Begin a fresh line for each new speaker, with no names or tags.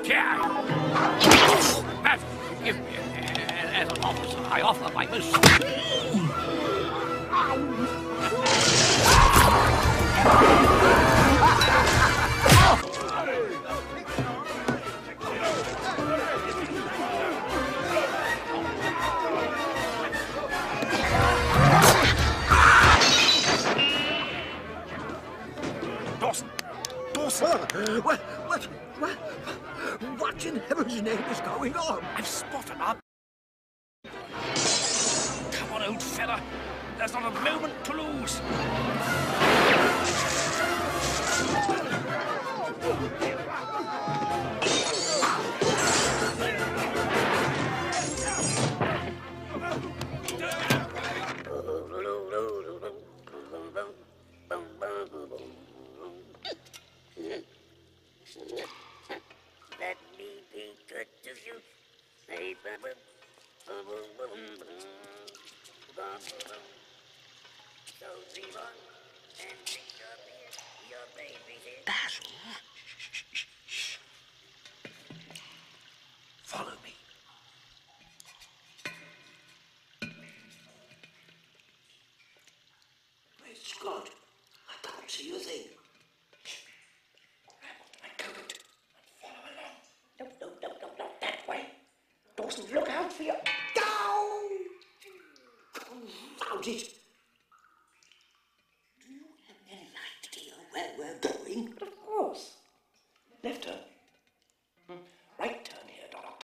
As you give me, as an officer, I offer my most...
Dawson! Dawson! What in heaven's name is going on?
I've spotted up. Come on, old fella. There's not a moment to lose.
Let me be good to you. So dream on and drink your beer. Your baby's here.
Basil? Shh. Follow me. Great Scott, I can't see a thing.
Grab my coat and follow along.
No, that way. Dawson, look out for your...
Down! Confound it!